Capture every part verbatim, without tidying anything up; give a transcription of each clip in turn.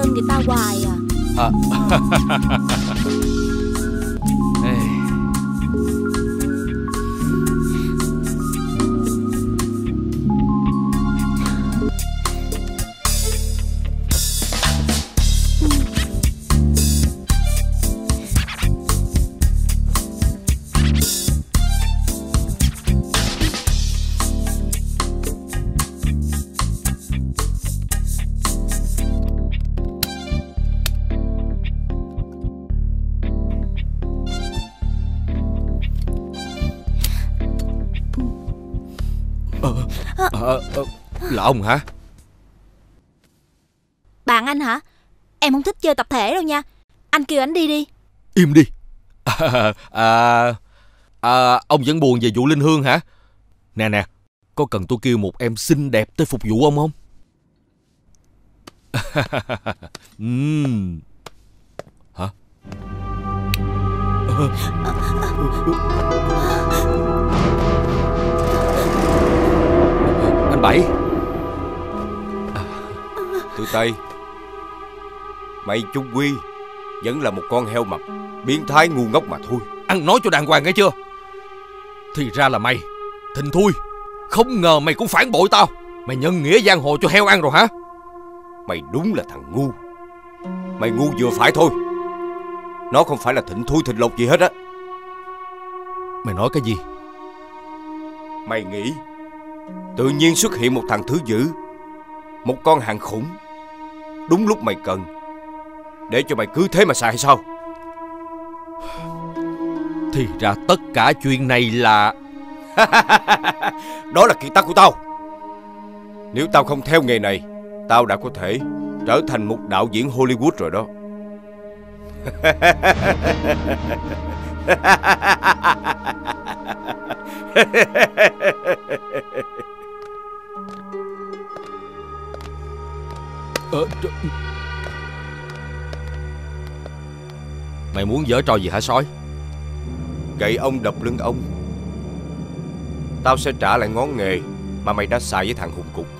quên người ta hoài à. À. À, à, là ông hả? Bạn anh hả? Em không thích chơi tập thể đâu nha. Anh kêu anh đi đi. Im đi. À, à, à, ông vẫn buồn về vụ Linh Hương hả? Nè nè, có cần tôi kêu một em xinh đẹp tới phục vụ ông không? uhm. Hả? Anh Bảy. Tụi Tây, mày chung quy vẫn là một con heo mập, biến thái ngu ngốc mà thôi. Ăn nói cho đàng hoàng nghe chưa? Thì ra là mày, Thịnh Thui. Không ngờ mày cũng phản bội tao. Mày nhân nghĩa giang hồ cho heo ăn rồi hả? Mày đúng là thằng ngu. Mày ngu vừa phải thôi. Nó không phải là Thịnh Thui Thịnh Lộc gì hết á. Mày nói cái gì? Mày nghĩ tự nhiên xuất hiện một thằng thứ dữ, một con hàng khủng, đúng lúc mày cần, để cho mày cứ thế mà xài hay sao? Thì ra tất cả chuyện này là đó là kiệt tác của tao. Nếu tao không theo nghề này, tao đã có thể trở thành một đạo diễn Hollywood rồi đó. Ờ, mày muốn giở trò gì hả sói? Gậy ông đập lưng ông. Tao sẽ trả lại ngón nghề mà mày đã xài với thằng Hùng Cục.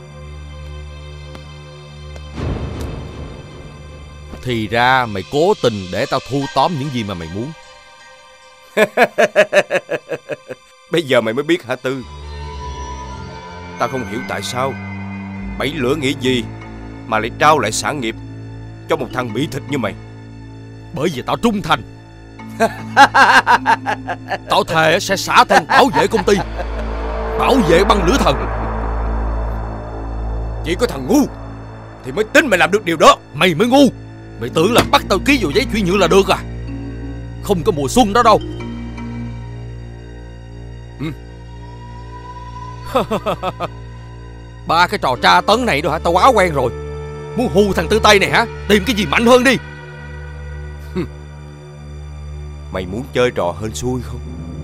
Thì ra mày cố tình để tao thu tóm những gì mà mày muốn. Bây giờ mày mới biết hả Tư? Tao không hiểu tại sao Bảy Lửa nghĩ gì mà lại trao lại sản nghiệp cho một thằng bị thịt như mày. Bởi vì tao trung thành. Tao thề sẽ xả thân bảo vệ công ty, bảo vệ băng lửa thần. Chỉ có thằng ngu thì mới tin mày làm được điều đó. Mày mới ngu. Mày tưởng là bắt tao ký vào giấy chuyển nhượng là được à? Không có mùa xuân đó đâu. Ừ. Ba cái trò tra tấn này đó hả? Tao quá quen rồi. Muốn hù thằng Tư Tây này hả? Tìm cái gì mạnh hơn đi. Mày muốn chơi trò hên xui không?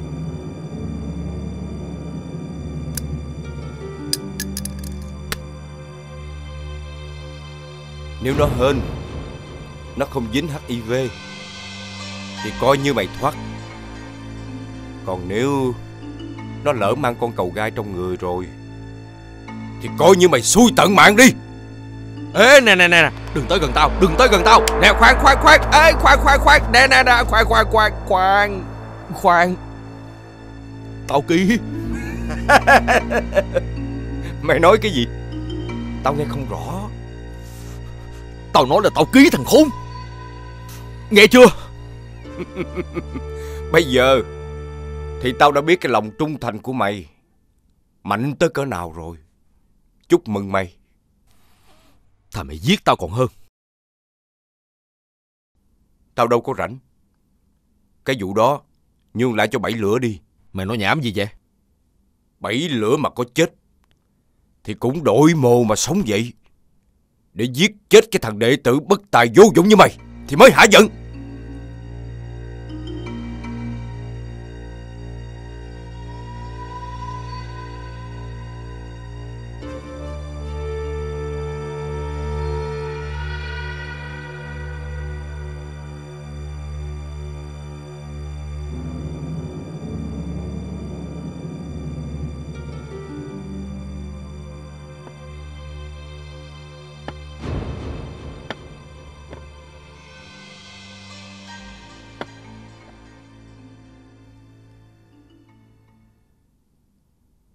Nếu nó hên, nó không dính hát i vê thì coi như mày thoát. Còn nếu nó lỡ mang con cầu gai trong người rồi thì coi như mày xui tận mạng đi. Ê nè nè nè, đừng tới gần tao, đừng tới gần tao. Nè khoan khoan khoan, ê khoan khoan khoan, nè nè nè, khoan khoan khoan khoan khoan. Tao ký. Mày nói cái gì? Tao nghe không rõ. Tao nói là tao ký thằng khốn. Nghe chưa? Bây giờ thì tao đã biết cái lòng trung thành của mày mạnh tới cỡ nào rồi. Chúc mừng mày. Thà mày giết tao còn hơn. Tao đâu có rảnh. Cái vụ đó nhường lại cho Bảy Lửa đi. Mày nói nhảm gì vậy? Bảy Lửa mà có chết thì cũng đổi mồ mà sống vậy. Để giết chết cái thằng đệ tử bất tài vô dụng như mày thì mới hả giận.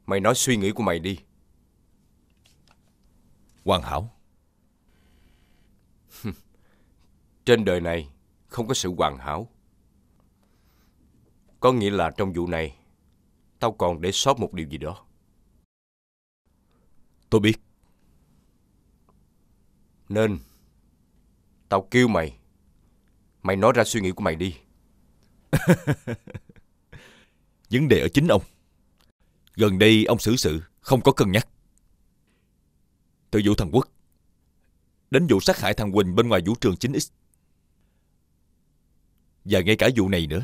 Mày nói suy nghĩ của mày đi. Hoàn hảo. Trên đời này không có sự hoàn hảo. Có nghĩa là trong vụ này tao còn để sót một điều gì đó. Tôi biết. Nên tao kêu mày, mày nói ra suy nghĩ của mày đi. Vấn đề ở chính ông. Gần đây ông xử sự không có cân nhắc. Từ vụ thằng Quốc đến vụ sát hại thằng Quỳnh bên ngoài vũ trường chín x, và ngay cả vụ này nữa.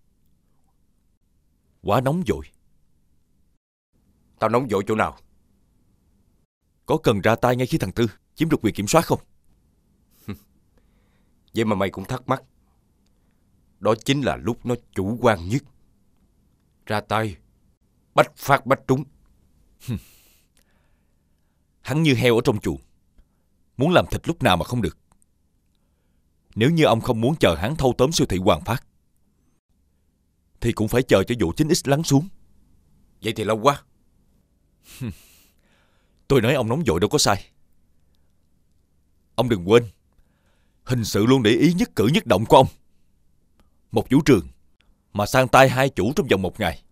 Quá nóng vội. Tao nóng vội chỗ nào? Có cần ra tay ngay khi thằng Tư chiếm được quyền kiểm soát không? Vậy mà mày cũng thắc mắc. Đó chính là lúc nó chủ quan nhất. Ra tay bách phát bách trúng. Hắn như heo ở trong chuồng, muốn làm thịt lúc nào mà không được. Nếu như ông không muốn chờ hắn thâu tóm siêu thị Hoàng Phát, thì cũng phải chờ cho vụ chín x lắng xuống. Vậy thì lâu quá. Tôi nói ông nóng vội đâu có sai. Ông đừng quên, hình sự luôn để ý nhất cử nhất động của ông. Một vũ trường mà sang tay hai chủ trong vòng một ngày,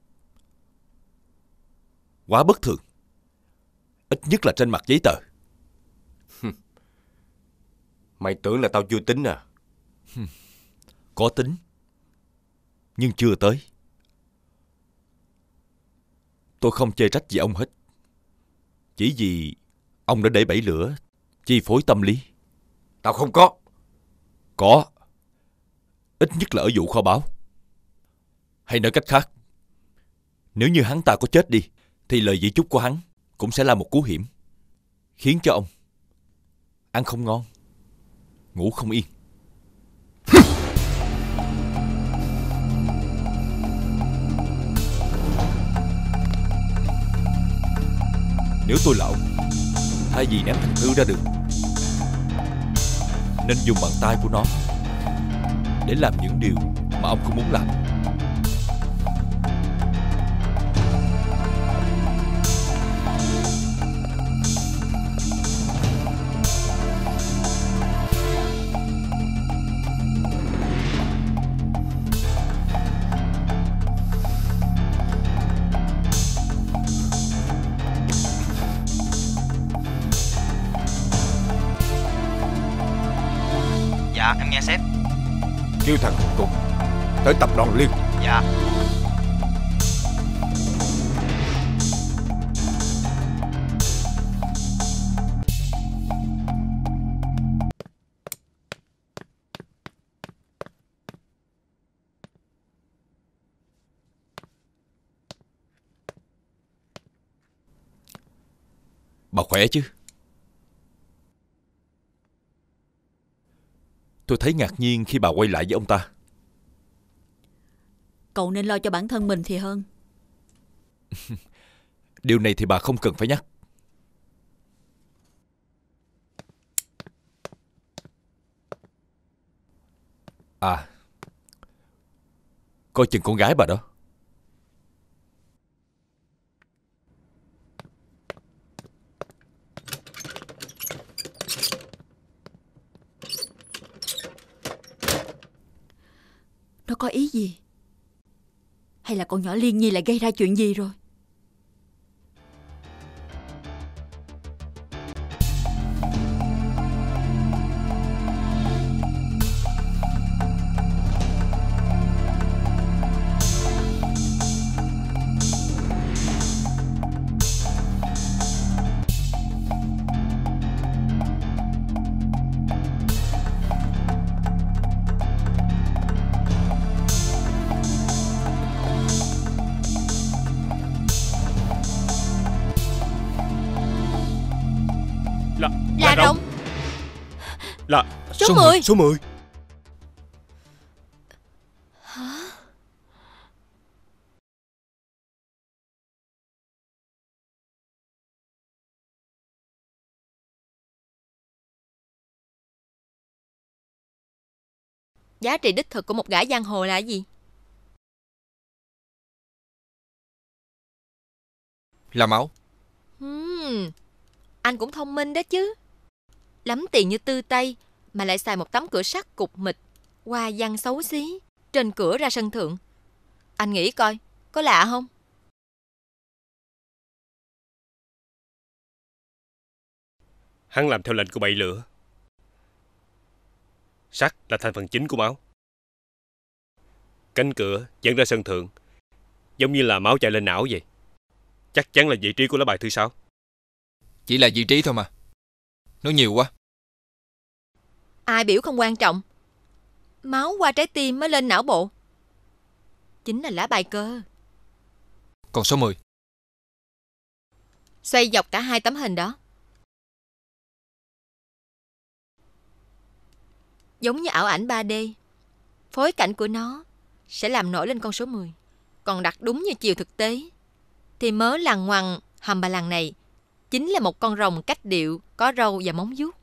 quá bất thường. Ít nhất là trên mặt giấy tờ. Mày tưởng là tao chưa tính à? Có tính, nhưng chưa tới. Tôi không chê trách gì ông hết. Chỉ vì ông đã để bẫy lửa chi phối tâm lý. Tao không có. Có. Ít nhất là ở vụ kho báu. Hay nói cách khác, nếu như hắn ta có chết đi, thì lời di chúc của hắn cũng sẽ là một cú hiểm, khiến cho ông ăn không ngon, ngủ không yên. Nếu tôi là ông, thay vì ném thằng Tư ra đường, nên dùng bàn tay của nó để làm những điều mà ông không muốn làm. Dạ em nghe sếp. Kêu thằng Hùng Cục tới tập đoàn liền. Dạ. Bà khỏe chứ? Tôi thấy ngạc nhiên khi bà quay lại với ông ta. Cậu nên lo cho bản thân mình thì hơn. Điều này thì bà không cần phải nhắc. À, coi chừng con gái bà đó. Nó có ý gì? Hay là con nhỏ Liên Nhi lại gây ra chuyện gì rồi? Là, Là là Rồng. Là Số mười. Số mười. Giá trị đích thực của một gã giang hồ là gì? Là Máu. Hmm, anh cũng thông minh đó chứ. Lắm tiền như Tư Tây mà lại xài một tấm cửa sắt cục mịch, hoa văn xấu xí trên cửa ra sân thượng. Anh nghĩ coi, có lạ không? Hắn làm theo lệnh của Bậy Lửa. Sắt là thành phần chính của Máu. Cánh cửa dẫn ra sân thượng, giống như là máu chạy lên não vậy. Chắc chắn là vị trí của lá bài thứ sáu. Chỉ là vị trí thôi mà. Nói nhiều quá. Ai biểu không quan trọng. Máu qua trái tim mới lên não bộ. Chính là lá bài cơ. Còn số mười. Xoay dọc cả hai tấm hình đó. Giống như ảo ảnh ba D. Phối cảnh của nó sẽ làm nổi lên con số mười. Còn đặt đúng như chiều thực tế thì mớ lằng ngoằng hầm bà lằng này chính là một con rồng cách điệu, có râu và móng vuốt.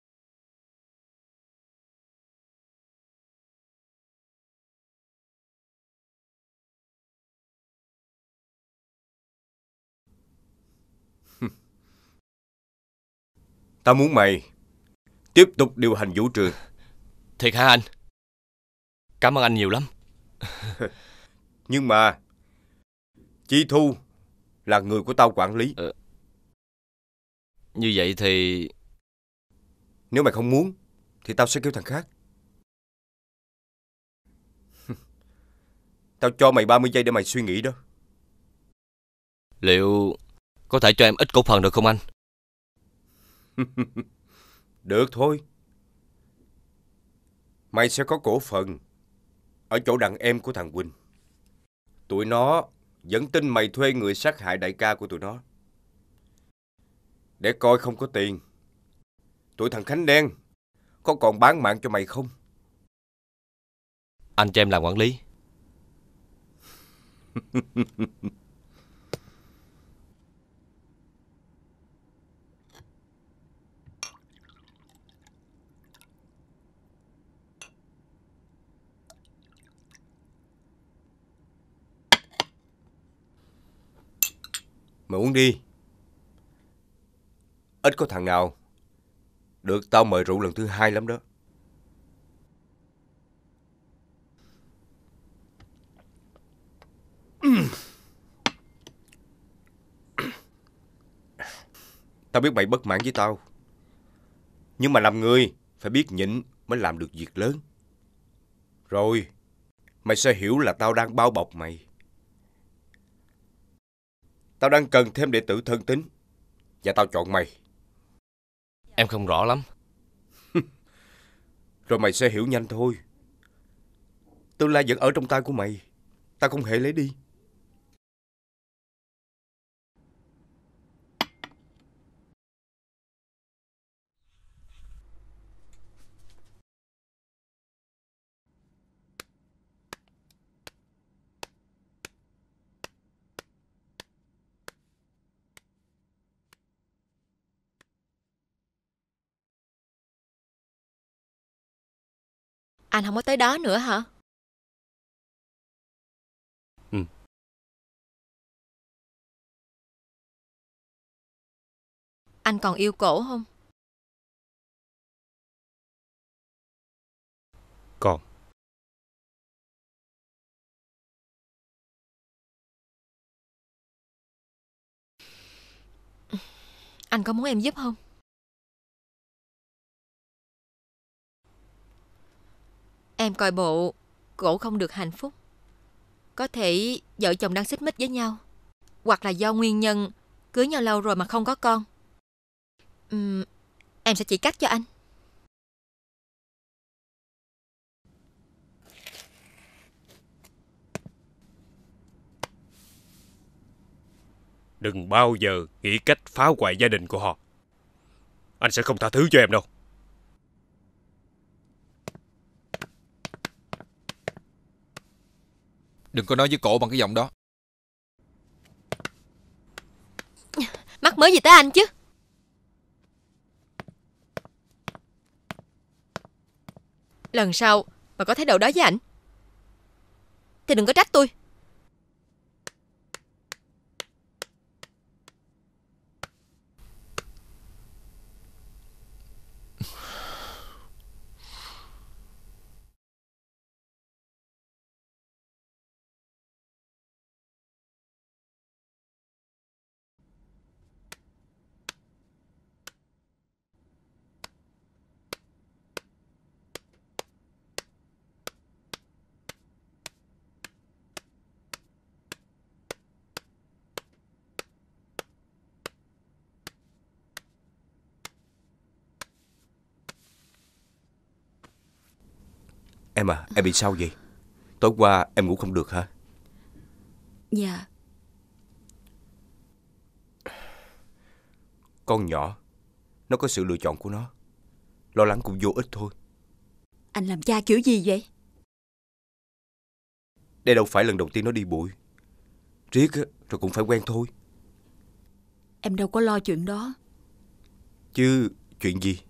Tao muốn mày tiếp tục điều hành vũ trường. Thiệt hả anh? Cảm ơn anh nhiều lắm. Nhưng mà Chi Thu là người của tao quản lý. Ờ, Như vậy thì... Nếu mày không muốn thì tao sẽ kêu thằng khác. Tao cho mày ba mươi giây để mày suy nghĩ đó. Liệu có thể cho em ít cổ phần được không anh? Được thôi. Mày sẽ có cổ phần ở chỗ đàn em của thằng Quỳnh. Tụi nó vẫn tin mày thuê người sát hại đại ca của tụi nó. Để coi không có tiền, tụi thằng Khánh Đen có còn bán mạng cho mày không? Anh cho em làm quản lý. Mày uống đi. Ít có thằng nào được tao mời rượu lần thứ hai lắm đó. Tao biết mày bất mãn với tao, nhưng mà làm người phải biết nhịn mới làm được việc lớn. Rồi mày sẽ hiểu là tao đang bao bọc mày. Tao đang cần thêm đệ tử thân tín, và tao chọn mày. Em không rõ lắm. Rồi mày sẽ hiểu nhanh thôi. Tương lai vẫn ở trong tay của mày. Tao không hề lấy đi. Anh không có tới đó nữa hả? Ừ. Anh còn yêu cổ không? Còn. Anh có muốn em giúp không? Em coi bộ cổ không được hạnh phúc. Có thể vợ chồng đang xích mích với nhau, hoặc là do nguyên nhân cưới nhau lâu rồi mà không có con. Uhm, em sẽ chỉ cách cho anh. Đừng bao giờ nghĩ cách phá hoại gia đình của họ. Anh sẽ không tha thứ cho em đâu. Đừng có nói với cổ bằng cái giọng đó. Mắc mớ gì tới anh chứ? Lần sau mà có thái độ đó với ảnh thì đừng có trách tôi. Em à, em bị sao vậy? Tối qua em ngủ không được hả? Dạ. Con nhỏ, nó có sự lựa chọn của nó. Lo lắng cũng vô ích thôi. Anh làm cha kiểu gì vậy? Đây đâu phải lần đầu tiên nó đi bụi. Riết á, rồi cũng phải quen thôi. Em đâu có lo chuyện đó. Chứ chuyện gì?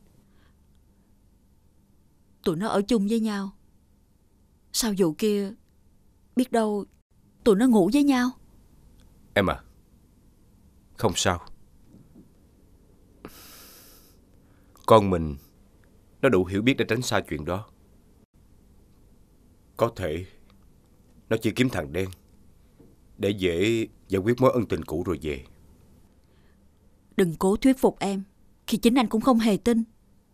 Tụi nó ở chung với nhau. Sau vụ kia, biết đâu tụi nó ngủ với nhau. Em à, không sao. Con mình nó đủ hiểu biết để tránh xa chuyện đó. Có thể nó chỉ kiếm thằng đen để dễ giải quyết mối ân tình cũ rồi về. Đừng cố thuyết phục em khi chính anh cũng không hề tin.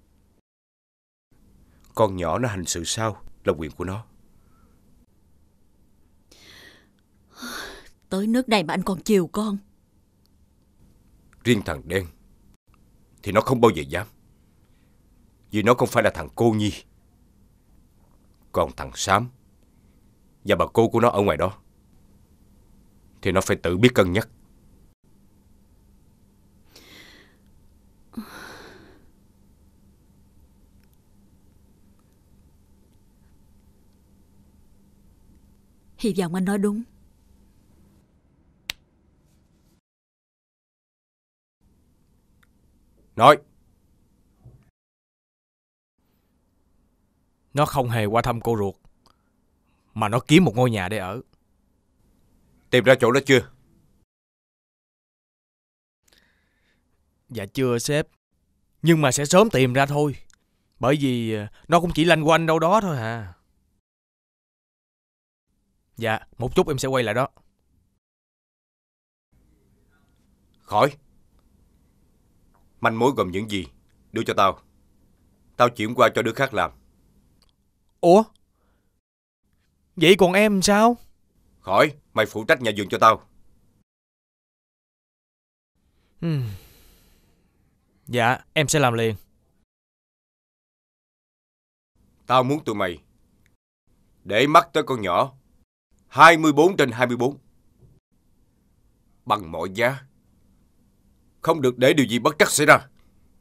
Con nhỏ nó hành sự sao là quyền của nó. Tới nước này mà anh còn chiều con. Riêng thằng đen thì nó không bao giờ dám, vì nó không phải là thằng cô nhi. Còn thằng Xám và bà cô của nó ở ngoài đó thì nó phải tự biết cân nhắc. Hy vọng anh nói đúng. Nói. Nó không hề qua thăm cô ruột, mà nó kiếm một ngôi nhà để ở. Tìm ra chỗ đó chưa? Dạ chưa sếp. Nhưng mà sẽ sớm tìm ra thôi. Bởi vì nó cũng chỉ lanh quanh đâu đó thôi à. Dạ, một chút em sẽ quay lại đó. Khỏi. Manh mối gồm những gì đưa cho tao. Tao chuyển qua cho đứa khác làm. Ủa? Vậy còn em sao? Khỏi, mày phụ trách nhà vườn cho tao. Hmm. Dạ, em sẽ làm liền. Tao muốn tụi mày để mắt tới con nhỏ hai mươi bốn trên hai mươi bốn. Bằng mọi giá. Không được để điều gì bất trắc xảy ra.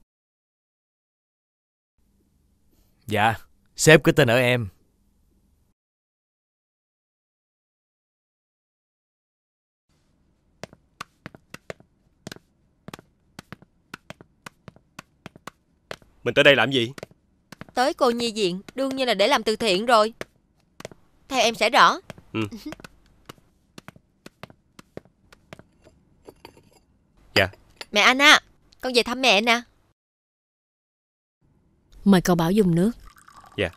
Dạ, sếp cứ tin ở em. Mình tới đây làm gì? Tới cô nhi viện đương nhiên là để làm từ thiện rồi. Theo em sẽ rõ. Ừ. Dạ. Mẹ anh à, con về thăm mẹ nè. Mời cậu Bảo dùng nước. Dạ.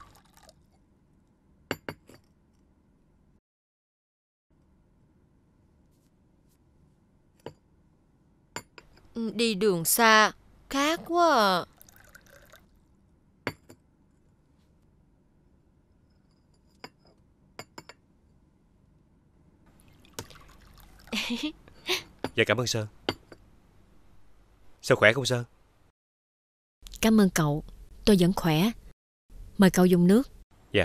Đi đường xa, khát quá à. Dạ cảm ơn Sơn. Sao khỏe không Sơn? Cảm ơn cậu, tôi vẫn khỏe. Mời cậu dùng nước. Dạ.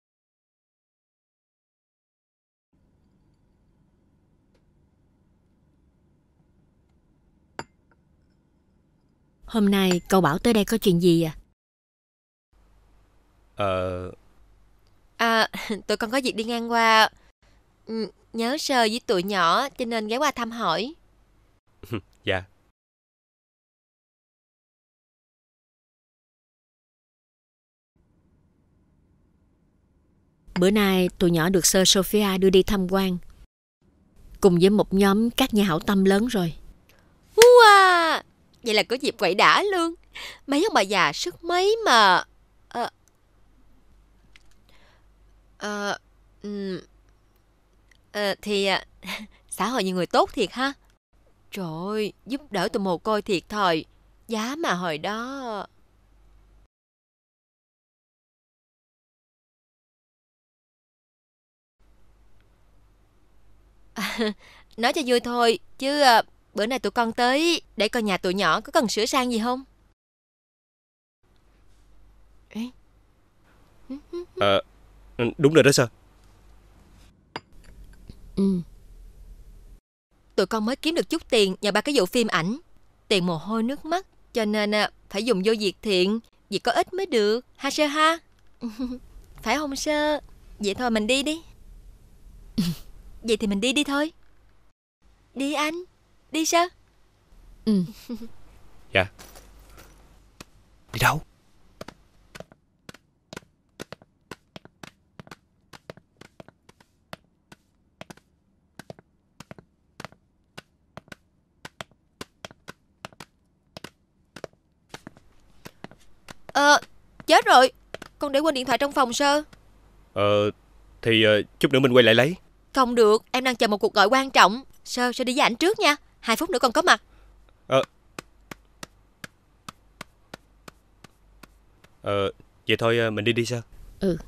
Hôm nay cậu Bảo tới đây có chuyện gì à? Ờ... À, tụi con có việc đi ngang qua. Ừ, nhớ Sơ với tụi nhỏ cho nên ghé qua thăm hỏi. Dạ. Bữa nay tụi nhỏ được Sơ Sophia đưa đi tham quan, cùng với một nhóm các nhà hảo tâm lớn rồi. Wow, vậy là có dịp quậy đã luôn. Mấy ông bà già sức mấy mà à, à, um, à, Thì à, xã hội nhiều người tốt thiệt ha. Trời ơi, giúp đỡ tụi mồ côi thiệt thời. Giá mà hồi đó. À, nói cho vui thôi, chứ à, bữa nay tụi con tới để coi nhà tụi nhỏ có cần sửa sang gì không. Ê? Ờ, đúng rồi đó sơ. Ừ. Tụi con mới kiếm được chút tiền nhờ ba cái vụ phim ảnh. Tiền mồ hôi nước mắt, cho nên phải dùng vô việc thiện, việc có ích mới được. Ha Sơ ha? Phải không Sơ? Vậy thôi mình đi đi. Vậy thì mình đi đi thôi. Đi anh. Đi Sơ. Ừ. Dạ. Đi đâu? Ờ, chết rồi. Con để quên điện thoại trong phòng Sơ. Ờ, thì uh, chút nữa mình quay lại lấy. Không được, em đang chờ một cuộc gọi quan trọng. Sơ, Sơ đi với ảnh trước nha. Hai phút nữa con có mặt. Ờ, ờ vậy thôi uh, mình đi đi Sơ. Ừ.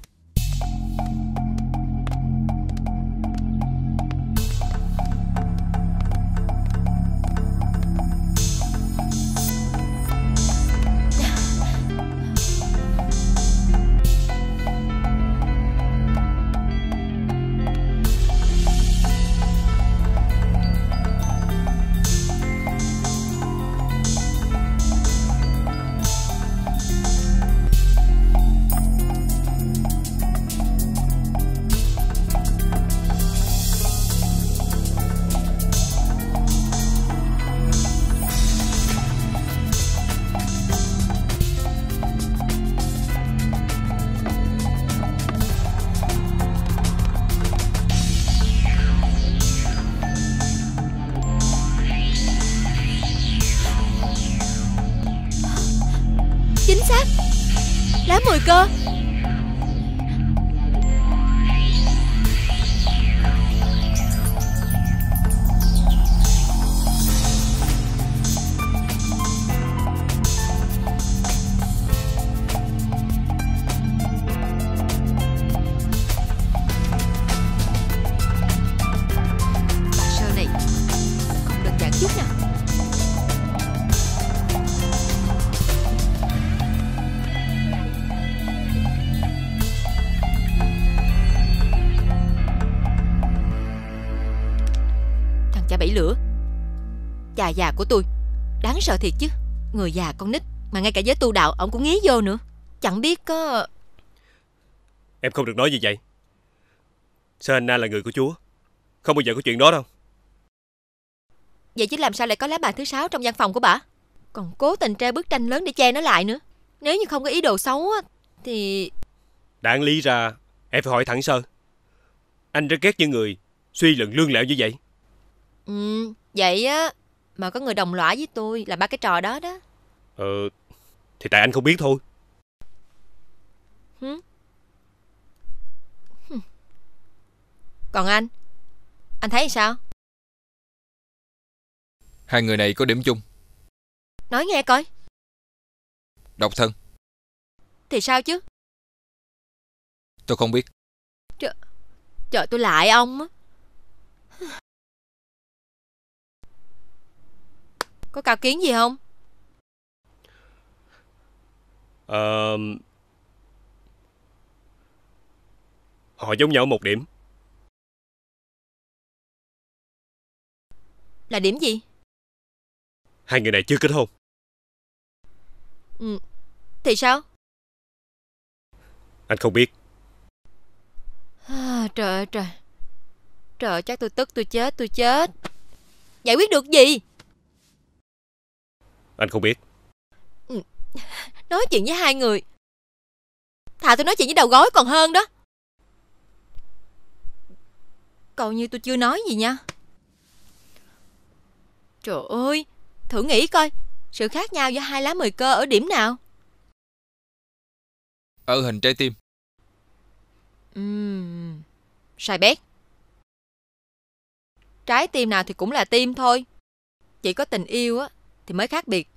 Chính xác. Lá mười cơ. Bà Sơ này không đơn giản chút nào. Chà bẫy lửa. Chà già của tôi đáng sợ thiệt chứ. Người già con nít mà ngay cả giới tu đạo ông cũng nghĩ vô nữa. Chẳng biết có... Em không được nói như vậy. Sơ Anna là người của Chúa, không bao giờ có chuyện đó đâu. Vậy chứ làm sao lại có lá bài thứ sáu trong văn phòng của bà? Còn cố tình treo bức tranh lớn để che nó lại nữa. Nếu như không có ý đồ xấu á thì... Đáng lý ra em phải hỏi thẳng Sơ. Anh rất ghét những người suy luận lương lẹo như vậy. Ừ, vậy á mà có người đồng lõa với tôi là ba cái trò đó đó. Ờ, thì tại anh không biết thôi. Hử? Hử. Còn anh, anh thấy sao? Hai người này có điểm chung. Nói nghe coi. Độc thân. Thì sao chứ? Tôi không biết. Trời, trời tôi lại ông á. Có cao kiến gì không? Ờ, họ giống nhau một điểm. Là điểm gì? Hai người này chưa kết hôn. Ừ, thì sao? Anh không biết. À, trời ơi trời. Trời, chắc tôi tức tôi chết tôi chết. Giải quyết được gì? Anh không biết. Ừ. Nói chuyện với hai người thà tôi nói chuyện với đầu gối còn hơn đó. Coi như tôi chưa nói gì nha. Trời ơi, thử nghĩ coi, sự khác nhau giữa hai lá mười cơ ở điểm nào? Ở hình trái tim. Uhm, sai bét. Trái tim nào thì cũng là tim thôi. Chỉ có tình yêu á thì mới khác biệt.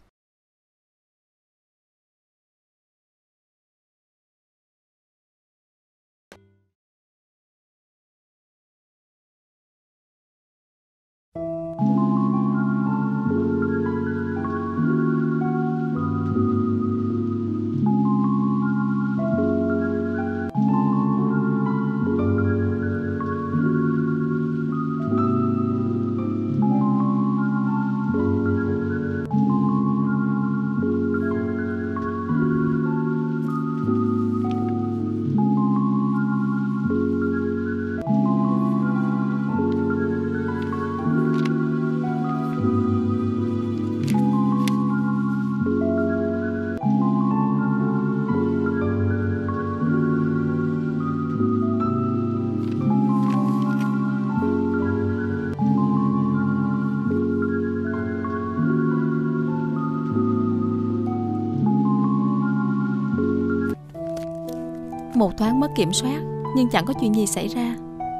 Một thoáng mất kiểm soát, nhưng chẳng có chuyện gì xảy ra.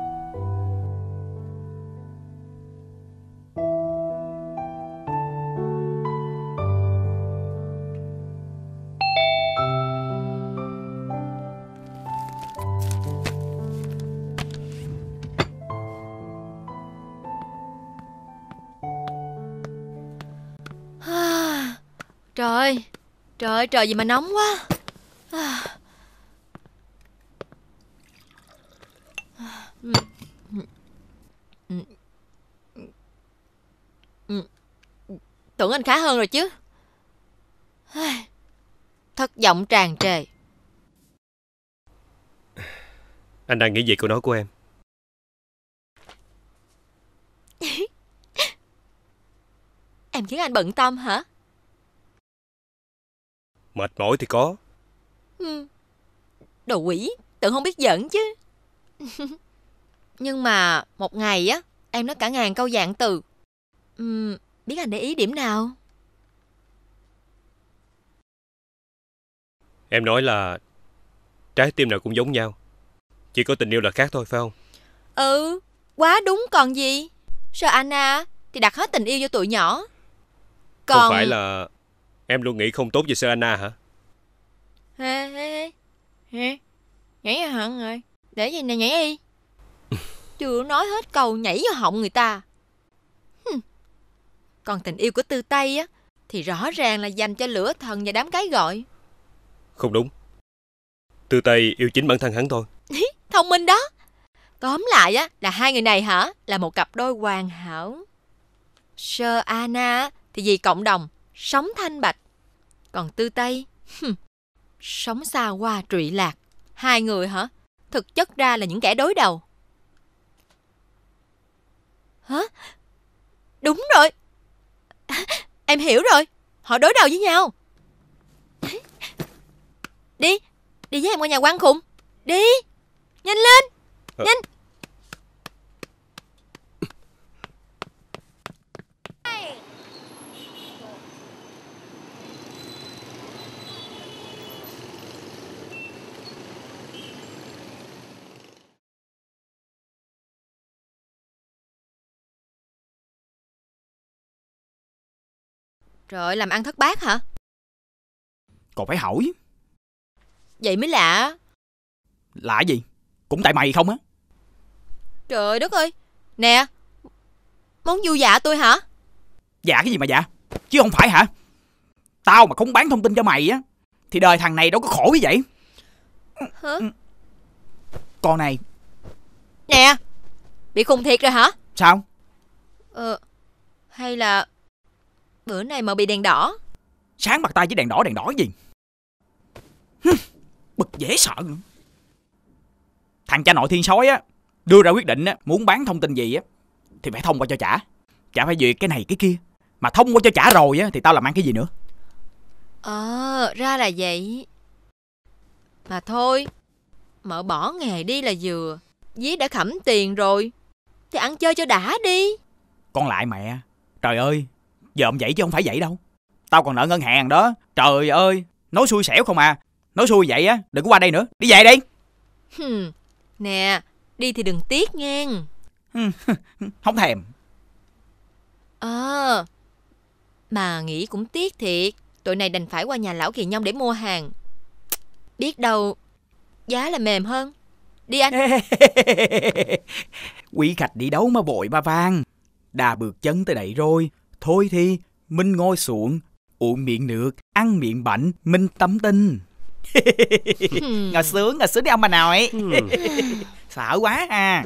Trời, trời trời gì mà nóng quá. Tưởng anh khá hơn rồi chứ. Thất vọng tràn trề. Anh đang nghĩ gì câu nói của em? Em khiến anh bận tâm hả? Mệt mỏi thì có. Ừ. Đồ quỷ, tưởng không biết giỡn chứ. Nhưng mà một ngày á, em nói cả ngàn câu dạng từ. Ừ, biết anh để ý điểm nào? Em nói là trái tim nào cũng giống nhau, chỉ có tình yêu là khác thôi, phải không? Ừ, quá đúng còn gì. Sao Anna thì đặt hết tình yêu vô tụi nhỏ. Còn... Không phải là em luôn nghĩ không tốt về Sơ Anna hả? Hê hê hê. Nhảy ra hận rồi. Để gì nè, nhảy đi. Chưa nói hết câu nhảy vào họng người ta. Còn tình yêu của Tư Tây á thì rõ ràng là dành cho lửa thần và đám cái gọi. Không đúng. Tư Tây yêu chính bản thân hắn thôi. Thông minh đó. Tóm lại á là hai người này hả là một cặp đôi hoàn hảo. Sơ Anna thì vì cộng đồng sống thanh bạch, còn Tư Tây sống xa hoa trụy lạc. Hai người hả thực chất ra là những kẻ đối đầu. Hả? Đúng rồi. Em hiểu rồi. Họ đối đầu với nhau. Đi, đi với em qua nhà quan khùng. Đi, nhanh lên, ờ. nhanh. Trời, làm ăn thất bát hả? Còn phải hỏi. Vậy mới lạ. Lạ gì? Cũng tại mày không á. Trời đất ơi. Nè, muốn du dạ tôi hả? Dạ cái gì mà dạ? Chứ không phải hả? Tao mà không bán thông tin cho mày á thì đời thằng này đâu có khổ như vậy. Hả? Con này. Nè, bị khùng thiệt rồi hả? Sao? Ờ, hay là bữa này mà bị đèn đỏ? Sáng mặt tay với đèn đỏ đèn đỏ gì? Bực dễ sợ nữa. Thằng cha nội thiên sói á đưa ra quyết định á, muốn bán thông tin gì á thì phải thông qua cho chả. Chả phải duyệt cái này cái kia. Mà thông qua cho chả rồi á thì tao làm ăn cái gì nữa. Ờ, ra là vậy. Mà thôi, mợ bỏ nghề đi là vừa. Dí đã khẩm tiền rồi thì ăn chơi cho đã đi. Con lại mẹ. Trời ơi, dòm vậy chứ không phải vậy đâu. Tao còn nợ ngân hàng đó. Trời ơi, nói xui xẻo không à. Nói xui vậy á, đừng có qua đây nữa. Đi về đi. Hừm, nè, đi thì đừng tiếc ngang. Không thèm. Ờ, mà nghĩ cũng tiếc thiệt. Tụi này đành phải qua nhà lão Kỳ Nhông để mua hàng. Biết đâu giá là mềm hơn. Đi anh. Quý khách đi đâu mà vội mà vàng. Đã bước chân tới đây rồi. Thôi thì mình ngồi xuống, uống miệng nước, ăn miệng bánh, mình tâm tình. Ngồi sướng, ngồi sướng đi ông bà nội. Sợ quá à.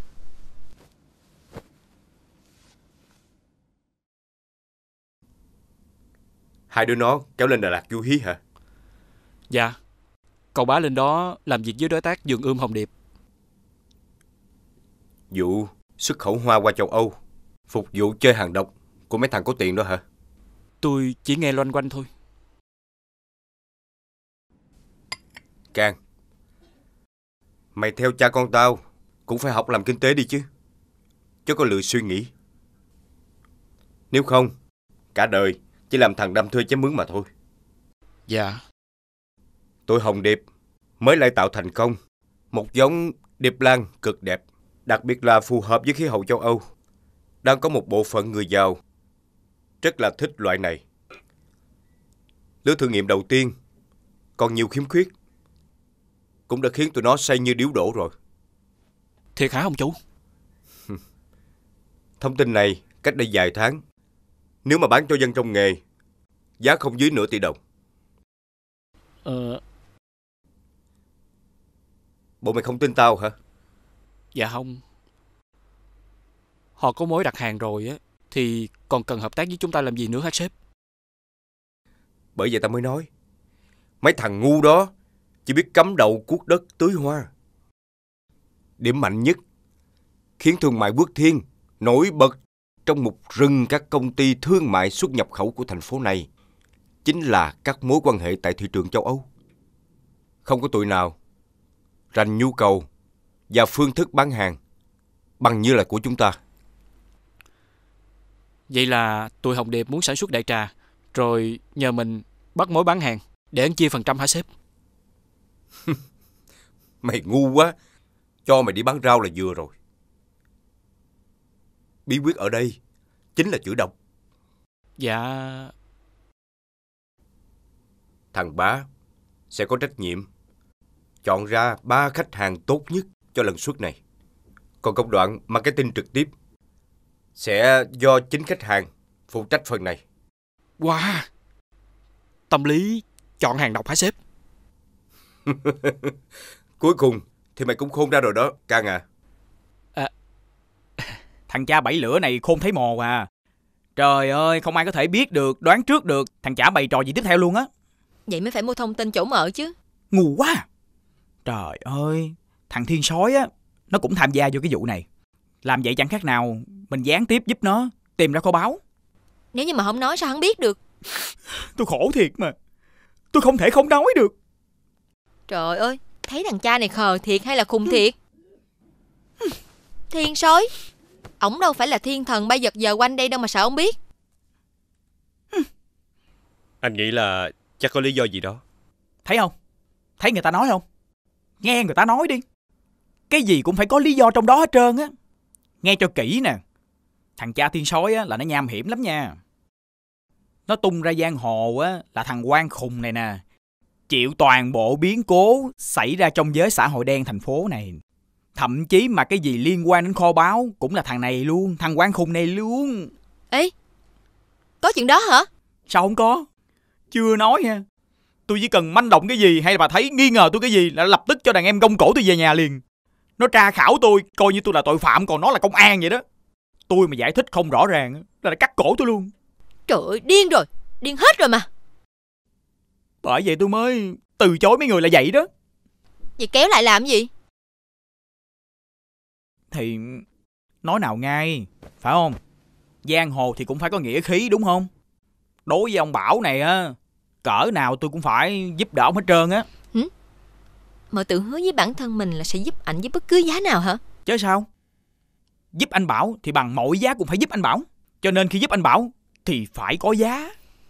Hai đứa nó kéo lên Đà Lạt du hí hả? Dạ. Cậu bá lên đó làm việc với đối tác vườn ươm Hồng Điệp. Vụ xuất khẩu hoa qua châu Âu, phục vụ chơi hàng độc của mấy thằng có tiền đó hả? Tôi chỉ nghe loanh quanh thôi. Cang, mày theo cha con tao cũng phải học làm kinh tế đi chứ, chứ có lười suy nghĩ. Nếu không, cả đời chỉ làm thằng đâm thuê chém mướn mà thôi. Dạ. Tụi Hồng Điệp mới lại tạo thành công một giống điệp lan cực đẹp, đặc biệt là phù hợp với khí hậu châu Âu. Đang có một bộ phận người giàu rất là thích loại này. Lứa thử nghiệm đầu tiên còn nhiều khiếm khuyết, cũng đã khiến tụi nó say như điếu đổ rồi. Thiệt hả ông chủ? Thông tin này cách đây vài tháng, nếu mà bán cho dân trong nghề, giá không dưới nửa tỷ đồng. Ờ... Bộ mày không tin tao hả? Dạ không. Họ có mối đặt hàng rồi á, thì còn cần hợp tác với chúng ta làm gì nữa hả sếp? Bởi vậy tao mới nói, mấy thằng ngu đó chỉ biết cắm đầu cuốc đất tưới hoa. Điểm mạnh nhất khiến thương mại Quốc Thiên nổi bật trong một rừng các công ty thương mại xuất nhập khẩu của thành phố này chính là các mối quan hệ tại thị trường châu Âu. Không có tụi nào rành nhu cầu và phương thức bán hàng bằng như là của chúng ta. Vậy là tụi Hồng Điệp muốn sản xuất đại trà, rồi nhờ mình bắt mối bán hàng để ăn chia phần trăm hả sếp? Mày ngu quá, cho mày đi bán rau là vừa rồi. Bí quyết ở đây chính là chữa độc. Dạ... Thằng Bá sẽ có trách nhiệm chọn ra ba khách hàng tốt nhất cho lần xuất này. Còn công đoạn marketing trực tiếp sẽ do chính khách hàng phụ trách phần này. Wow! Tâm lý chọn hàng độc hả sếp? Cuối cùng thì mày cũng khôn ra rồi đó, Cang à. À, thằng cha bảy lửa này khôn thấy mồ à. Trời ơi, không ai có thể biết được, đoán trước được thằng chả bày trò gì tiếp theo luôn á. Vậy mới phải mua thông tin chỗ mở chứ. Ngu quá. Trời ơi, thằng Thiên Sói á, nó cũng tham gia vô cái vụ này. Làm vậy chẳng khác nào mình gián tiếp giúp nó tìm ra kho báu. Nếu như mà không nói sao hắn biết được? Tôi khổ thiệt mà, tôi không thể không nói được. Trời ơi, thấy thằng cha này khờ thiệt hay là khùng thiệt? Thiên Sói, ổng đâu phải là thiên thần bay giật giờ quanh đây đâu mà sợ ông biết. Anh nghĩ là chắc có lý do gì đó. Thấy không? Thấy người ta nói không? Nghe người ta nói đi. Cái gì cũng phải có lý do trong đó hết trơn á. Nghe cho kỹ nè. Thằng cha Thiên Sói á là nó nham hiểm lắm nha. Nó tung ra giang hồ á là thằng quan khùng này nè, chịu toàn bộ biến cố xảy ra trong giới xã hội đen thành phố này. Thậm chí mà cái gì liên quan đến kho báu cũng là thằng này luôn, thằng quan khùng này luôn. Ê, có chuyện đó hả? Sao không có? Chưa nói nha. Tôi chỉ cần manh động cái gì hay là bà thấy nghi ngờ tôi cái gì là lập tức cho đàn em gông cổ tôi về nhà liền. Nó tra khảo tôi, coi như tôi là tội phạm, còn nó là công an vậy đó. Tôi mà giải thích không rõ ràng là đã cắt cổ tôi luôn. Trời ơi, điên rồi, điên hết rồi mà. Bởi vậy tôi mới từ chối mấy người là vậy đó. Vậy kéo lại làm gì? Thì nói nào ngay, phải không? Giang hồ thì cũng phải có nghĩa khí đúng không? Đối với ông Bảo này á, cỡ nào tôi cũng phải giúp đỡ ông hết trơn á. Hử? Mà tự hứa với bản thân mình là sẽ giúp ảnh với bất cứ giá nào hả? Chứ sao? Giúp anh Bảo thì bằng mọi giá cũng phải giúp anh Bảo. Cho nên khi giúp anh Bảo thì phải có giá.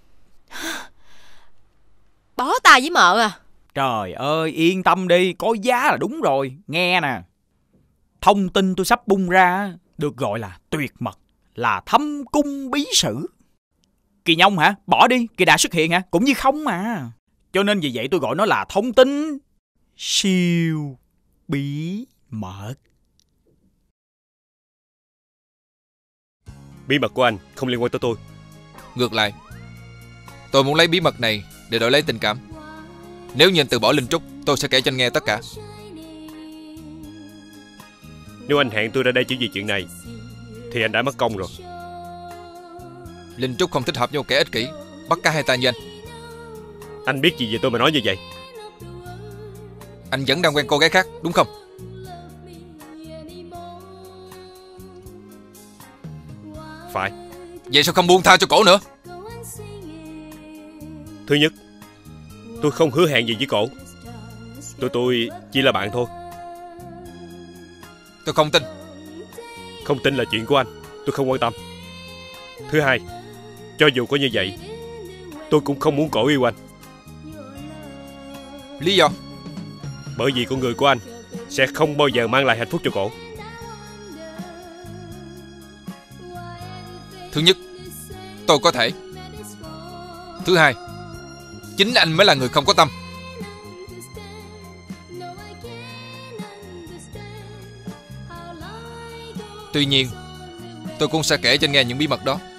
Bó tay với mợ à? Trời ơi, yên tâm đi, có giá là đúng rồi. Nghe nè, thông tin tôi sắp bung ra được gọi là tuyệt mật, là thâm cung bí sử. Kỳ Nhông hả? Bỏ đi, Kỳ Đà xuất hiện hả? Cũng như không mà. Cho nên vì vậy tôi gọi nó là thông tin siêu bí mật. Bí mật của anh không liên quan tới tôi. Ngược lại, tôi muốn lấy bí mật này để đổi lấy tình cảm. Nếu như anh từ bỏ Linh Trúc, tôi sẽ kể cho anh nghe tất cả. Nếu anh hẹn tôi ra đây chỉ vì chuyện này thì anh đã mất công rồi. Linh Trúc không thích hợp với một kẻ ích kỷ, bắt cá hai tay như anh. Anh biết gì về tôi mà nói như vậy? Anh vẫn đang quen cô gái khác, đúng không? Phải. Vậy sao không buông tha cho cổ nữa? Thứ nhất, tôi không hứa hẹn gì với cổ. Tụi tôi chỉ là bạn thôi. Tôi không tin. Không tin là chuyện của anh, tôi không quan tâm. Thứ hai, cho dù có như vậy, tôi cũng không muốn cổ yêu anh. Lý do? Bởi vì con người của anh sẽ không bao giờ mang lại hạnh phúc cho cổ. Thứ nhất, tôi có thể. Thứ hai, chính anh mới là người không có tâm. Tuy nhiên, tôi cũng sẽ kể cho anh nghe những bí mật đó.